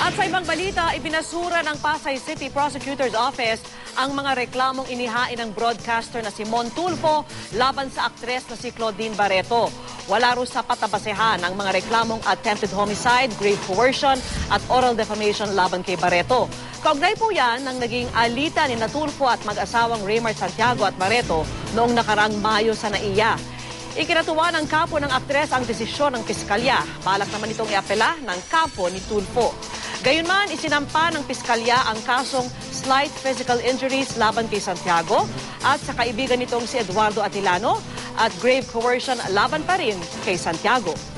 At sa ibang balita, ibinasura ng Pasay City Prosecutor's Office ang mga reklamong inihain ng broadcaster na si Mon Tulfo laban sa aktres na si Claudine Barreto. Wala ro sapat na basehan ang mga reklamong attempted homicide, grave coercion at oral defamation laban kay Barreto. Kaugnay po yan ng naging alitan ni Tulfo at mag-asawang Raymar Santiago at Barreto noong nakarang Mayo sa NAIA. Ikinatuwa ng kampo ng aktres ang desisyon ng piskalya. Balak naman itong iapela ng kampo ni Tulfo. Gayunman, isinampa ng piskalya ang kasong slight physical injuries laban kay Santiago at sa kaibigan nitong si Eduardo Atilano at grave coercion laban pa rin kay Santiago.